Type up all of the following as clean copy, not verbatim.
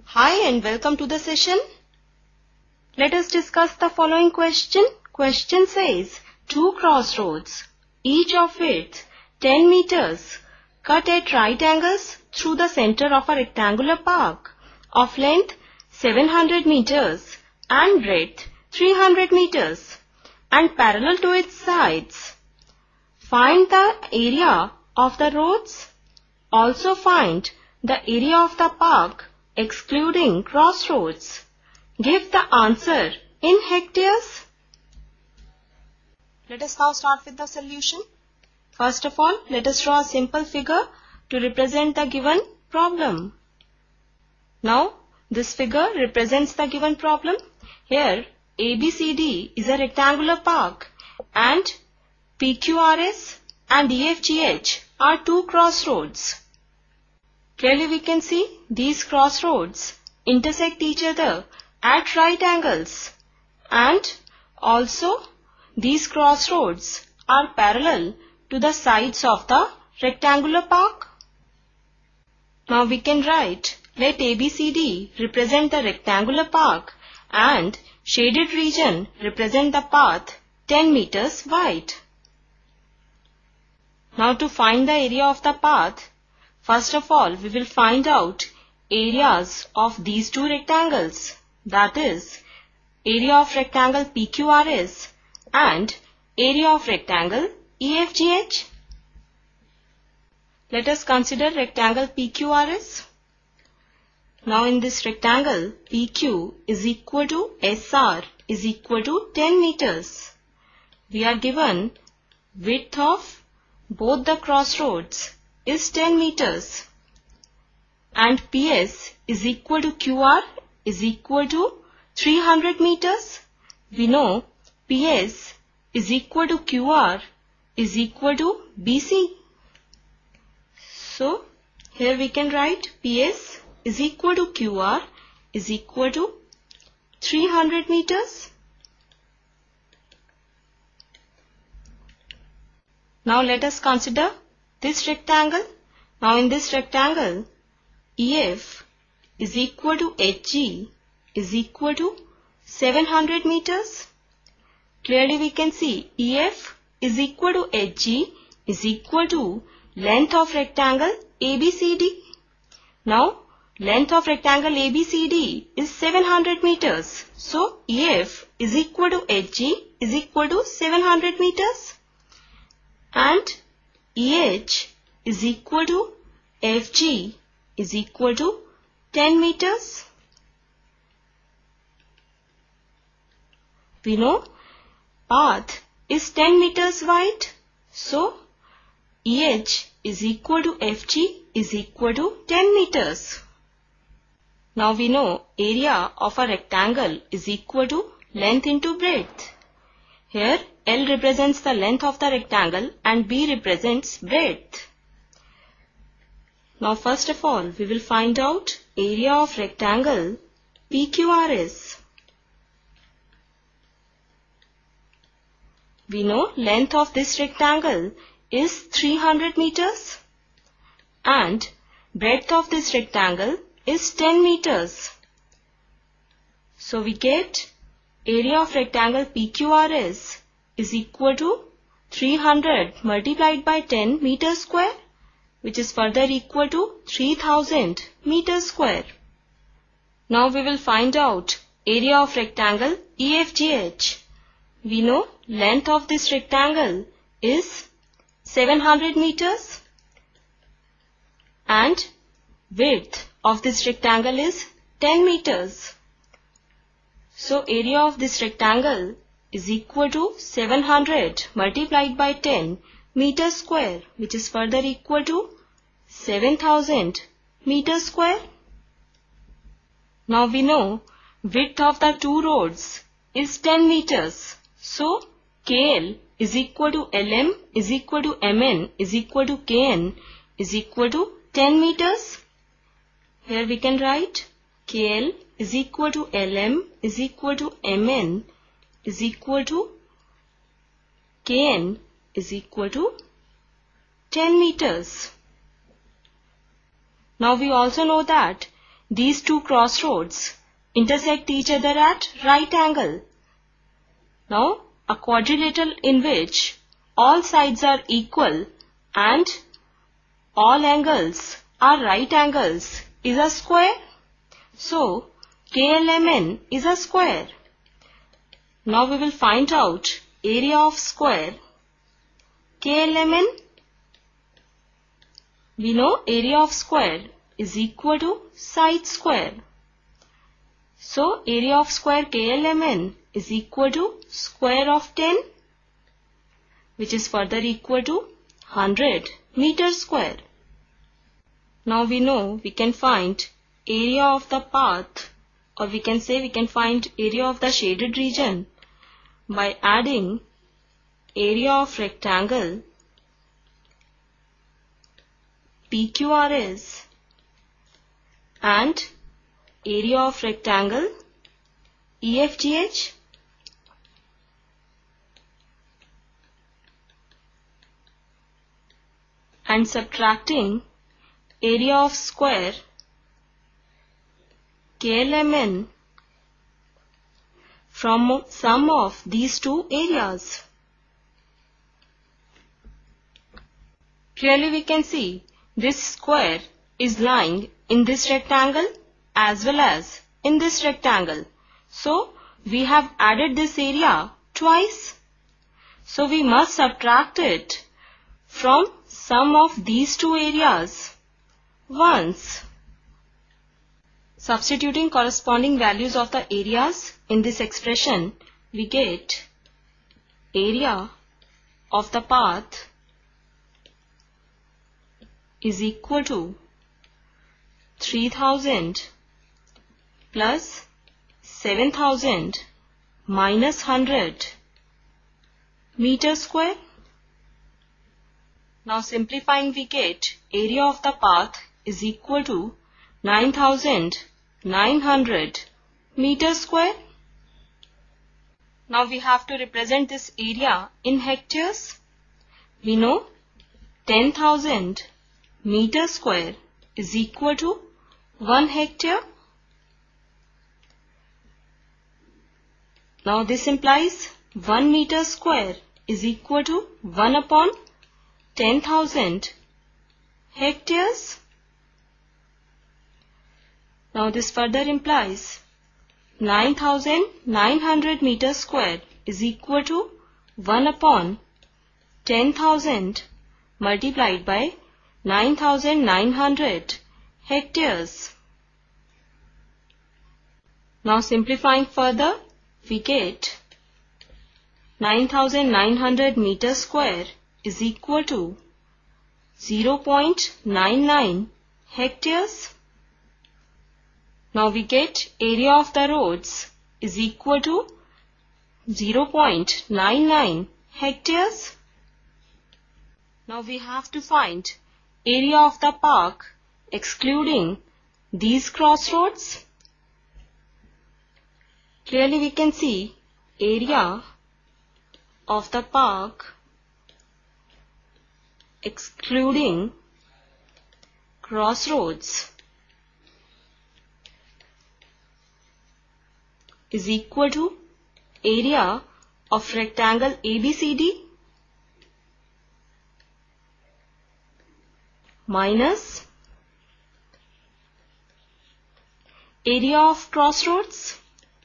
Hi and welcome to the session. Let us discuss the following question. Question says, two crossroads, each of width 10 meters, cut at right angles through the center of a rectangular park of length 700 meters and breadth 300 meters and parallel to its sides. Find the area of the roads. Also find the area of the park excluding crossroads. Give the answer in hectares. Let us now start with the solution. First of all, let us draw a simple figure to represent the given problem. Now, this figure represents the given problem. Here, ABCD is a rectangular park and PQRS and EFGH are two crossroads. Clearly we can see these crossroads intersect each other at right angles, and also these crossroads are parallel to the sides of the rectangular park. Now we can write, let ABCD represent the rectangular park and shaded region represent the path 10 meters wide. Now to find the area of the path, first of all we will find out areas of these two rectangles, that is area of rectangle PQRS and area of rectangle EFGH. Let us consider rectangle PQRS. Now in this rectangle, PQ is equal to SR is equal to 10 meters. We are given width of both the crossroads is 10 meters and PS is equal to QR is equal to 300 meters. We know PS is equal to QR is equal to BC. So here we can write PS is equal to QR is equal to 300 meters. Now let us consider this rectangle. Now in this rectangle, EF is equal to HG is equal to 700 meters. Clearly we can see EF is equal to HG is equal to length of rectangle ABCD. Now length of rectangle ABCD is 700 meters. So EF is equal to HG is equal to 700 meters. And EH is equal to FG is equal to 10 meters. We know path is 10 meters wide. So EH is equal to FG is equal to 10 meters. Now we know area of a rectangle is equal to length into breadth. Here L represents the length of the rectangle and B represents breadth. Now first of all we will find out area of rectangle PQRS. We know length of this rectangle is 300 meters and breadth of this rectangle is 10 meters. So we get area of rectangle PQRS is equal to 300 multiplied by 10 meters square, which is further equal to 3000 meters square. Now we will find out area of rectangle EFGH. We know length of this rectangle is 700 meters and width of this rectangle is 10 meters. So area of this rectangle is equal to 700 multiplied by 10 meters square, which is further equal to 7000 meters square. Now we know width of the two roads is 10 meters. So KL is equal to LM is equal to MN is equal to KN is equal to 10 meters. Here we can write KL is equal to LM is equal to MN is equal to Kn is equal to 10 meters. Now we also know that these two crossroads intersect each other at right angle. Now, a quadrilateral in which all sides are equal and all angles are right angles is a square. So, KLMN is a square. Now we will find out area of square. KLMN, we know area of square is equal to side square. So, area of square KLMN is equal to square of 10, which is further equal to 100 meters square. Now we know we can find area of the path, or we can say we can find area of the shaded region by adding area of rectangle PQRS and area of rectangle EFGH and subtracting area of square KLMN from sum of these two areas. Clearly we can see this square is lying in this rectangle as well as in this rectangle. So we have added this area twice. So we must subtract it from sum of these two areas once. Substituting corresponding values of the areas in this expression, we get area of the path is equal to 3000 plus 7000 minus 100 meters square. Now simplifying, we get area of the path is equal to 9900 meters square. Now we have to represent this area in hectares. We know 10,000 meters square is equal to 1 hectare. Now this implies 1 meter square is equal to 1 upon 10,000 hectares. Now this further implies 9,900 meters square is equal to 1 upon 10,000 multiplied by 9,900 hectares. Now simplifying further, we get 9,900 meters square is equal to 0.99 hectares. Now we get area of the roads is equal to 0.99 hectares. Now we have to find area of the park excluding these crossroads. Clearly we can see area of the park excluding crossroads is equal to area of rectangle ABCD minus area of crossroads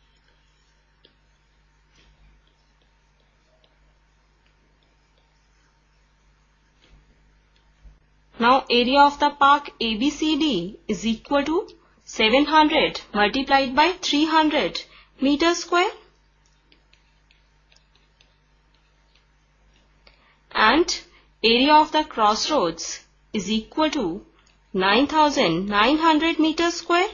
Now area of the park ABCD is equal to 700 multiplied by 300 meters square and area of the crossroads is equal to 9,900 meters square.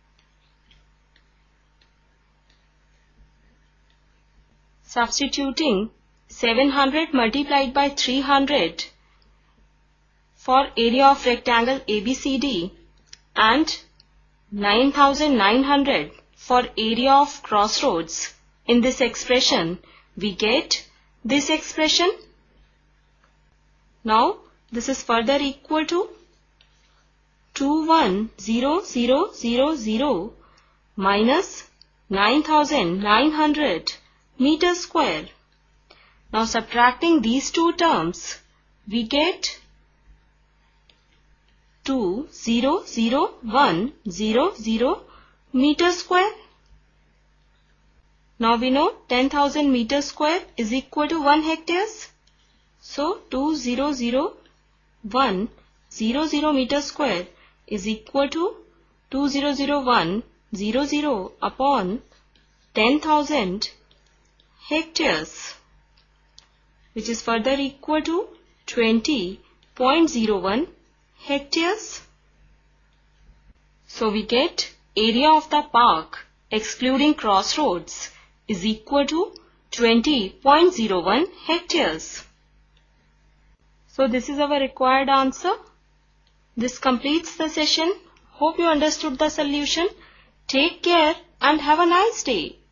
Substituting 700 multiplied by 300 for area of rectangle ABCD and 9,900 for area of crossroads in this expression, we get this expression. Now this is further equal to 210,000 minus 9,900 meters square. Now subtracting these two terms, we get 200,100 meters square. Now we know 10,000 meters square is equal to 1 hectares. So 200,100 meters square is equal to 200,100 upon 10,000 hectares, which is further equal to 20.01 hectares. So we get area of the park excluding Crossroads is equal to 20.01 hectares. So this is our required answer. This completes the session. Hope you understood the solution. Take care and have a nice day.